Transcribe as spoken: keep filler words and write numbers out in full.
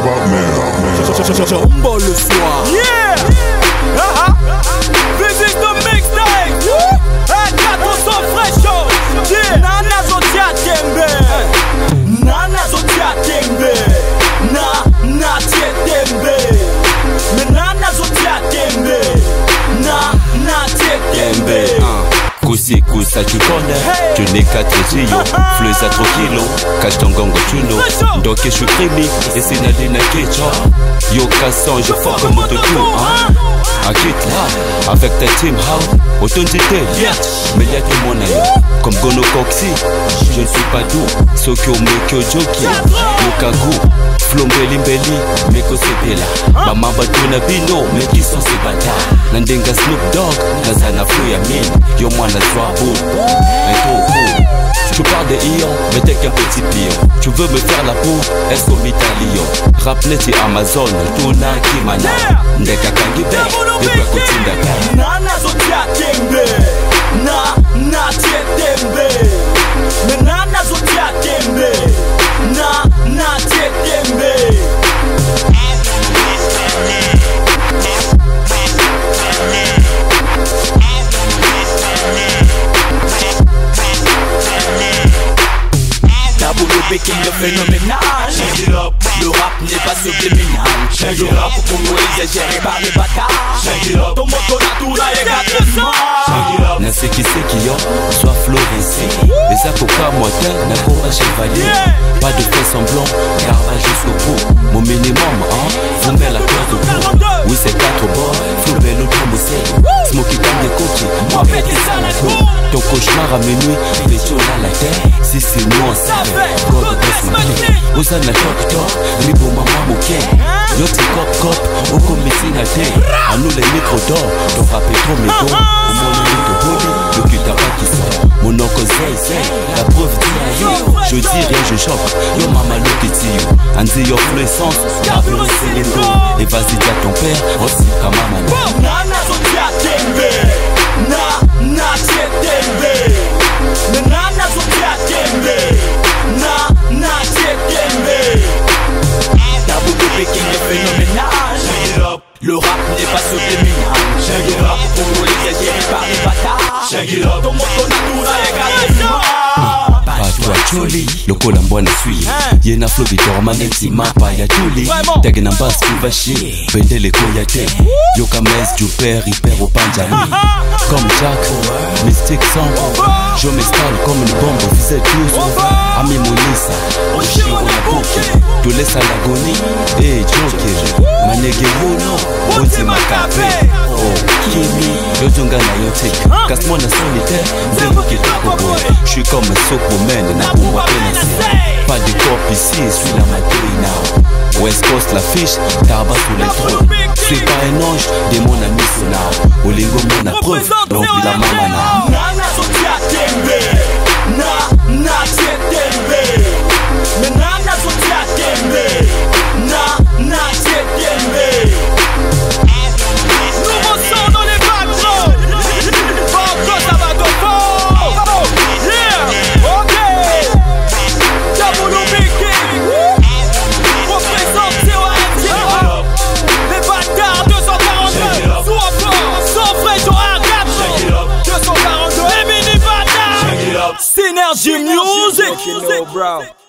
hip-hop man. Jumbo le soir. Yeah! Uh-huh. This is the mixtape. Hey, quatre cents freshos. Yeah! Nana Zotia Tembe. Nana Zotia Tembe. Na, na tie Tembe. Mais Nana Zotia Tembe. Na, na tie Tembe. Kusi kusa tu connais, tu n'es qu'à Trujillo, fleurs à trop kilo, cache ton gongo chuno, donc je suis crimi, et c'est Nadina Kecha, yo casson, je fuck comme autotune, hein, à quitte là, avec ta team how, authenticité, mais y'a tout mon aïe, comme Gono Coxy, je ne suis pas doux, Sokyo Mekyo Joki, Yokagu, Flombeli Mbeli, Meko Sepela, Mama Batuna Bino, mais qui sont ces bâtards, Nandenga Snoop Dogg, Nazana Fouya Mine, yo moi la soir beau, mais trop cool. Tu parles des ions, mais t'es qu'un petit pion. Tu veux me faire la peau, est-ce qu'on m'italion? Rappelez ti Amazon, Tuna Kimana, Ndeka Kangibe, et toi Kotindaka. Nana Zotia Tembe, na, na tie Tembe. Mais Nana Zotia Tembe, na, na tie Tembe. King le phénoménal. Le rap n'est pas subliminal. Le rap pour nous exagéré par les bâtards. Ton moto la tour là est gratuitement. N'a c'est qui c'est qui a, soit florissé. Les acocas moitins n'a pas chevalier. Pas de fait semblant, car pas jusqu'au bout. Mon minimum, hein, vous met la corde au bout. Oui c'est quatre bords, flou vélo tombosé. Smoky comme des coquilles, moi avec des salades. Ton cauchemar à minuit, pétiole à la terre. Si c'est moi, ça fait. Oza na tok tok, libo mama moke. Yoti kop kop, oko meti na te. A nous les micros d'or, ton rap est trop médo. Au monde est de boli, le cul t'a pas qui sort. Mon oncle zay zay, la preuve dit aïe. Je dis rien, je choque, yo mama lo kitiyo. Anzi yo fluescence, la plus c'est les dos. Et vas-y dis à ton père, aussi comme maman. Nana Zotia Tembe, na, na tie Tembe. Mais Nana Zotia Tembe, na, na tie Tembe. Tabou de Pékin est phénoménal. Le rap n'est pas subliminal. Le rap pour nous exagéré par les bâtards. Ton moto natura est gratuitement. Patwa choli, lokola mbwana sui. Yena flow bitorma neti mapa ya chuli. Tege na bass kuvashi, bendele koyate. Yoka mes du père, hyper au panjani. Comme Jack, mystique sans. Je m'installe comme une bombe, on faisait tous. Ami Monissa, Oshiro la bouki. Tu laisses à l'agonie, et Joker. Manege Yono, Oti Makabe. Oh, Kimi, Yotunga na yotek. Casse-moi na solitaire, zéro qui te boy. J'suis comme un Superman, na bomba pénacée. Pas de corps ici, suis la matérie now. West Coast la fiche, tabac sous les trous. Suis pas un ange, démon à missionnaire. Olingo mon preuve, remplis la mamana. Nana Zotia Tembe, na, na tie Tembe. Mais Nana Zotia Tembe, na, na tie Tembe. Nouveau son dans les bacs, Banco ça va de fort. Yeah, ok. Jaboulou Biki, représente C O M G. Les bâtards deux cent quarante-deux, sous encore, sans frais, j'en regarde. deux cent quarante-deux, Emini Bâtard. Synergie Music.